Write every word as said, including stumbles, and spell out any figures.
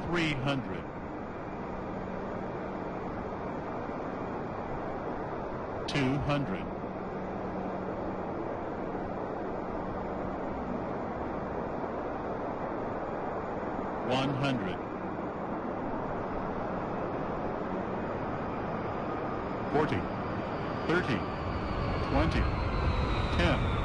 three hundred. Two hundred. One hundred. Forty. Thirty. Twenty. Ten.